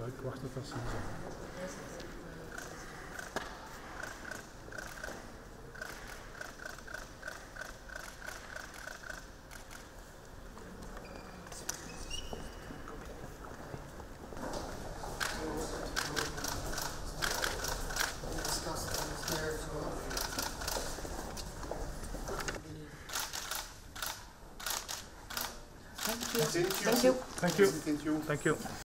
Ik wacht tot dat ze zeggen. Thank you. Thank you. Thank you.